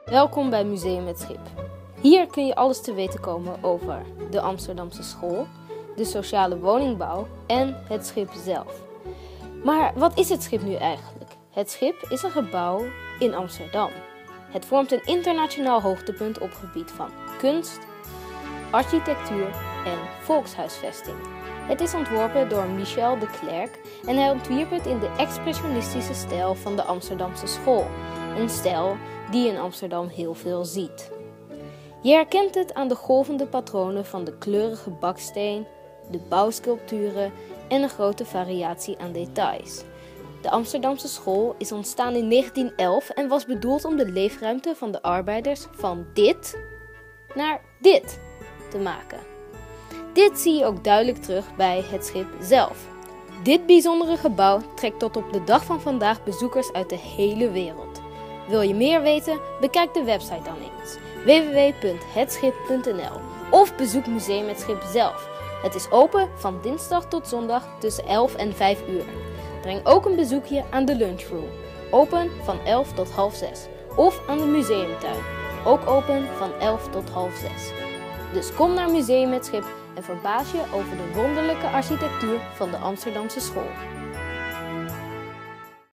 Welkom bij Museum Het Schip. Hier kun je alles te weten komen over de Amsterdamse school, de sociale woningbouw en het schip zelf. Maar wat is het schip nu eigenlijk? Het schip is een gebouw in Amsterdam. Het vormt een internationaal hoogtepunt op gebied van kunst, architectuur en volkshuisvesting. Het is ontworpen door Michel de Clercq en hij ontwierp het in de expressionistische stijl van de Amsterdamse school. Een stijl die je in Amsterdam heel veel ziet. Je herkent het aan de golvende patronen van de kleurige baksteen, de bouwsculpturen en een grote variatie aan details. De Amsterdamse school is ontstaan in 1911 en was bedoeld om de leefruimte van de arbeiders van dit naar dit te maken. Dit zie je ook duidelijk terug bij het schip zelf. Dit bijzondere gebouw trekt tot op de dag van vandaag bezoekers uit de hele wereld. Wil je meer weten? Bekijk de website dan eens www.hetschip.nl of bezoek Museum Het Schip zelf. Het is open van dinsdag tot zondag tussen 11 en 5 uur. Breng ook een bezoekje aan de lunchroom, open van 11 tot half 6. Of aan de museumtuin, ook open van 11 tot half 6. Dus kom naar Museum Het Schip en verbaas je over de wonderlijke architectuur van de Amsterdamse school.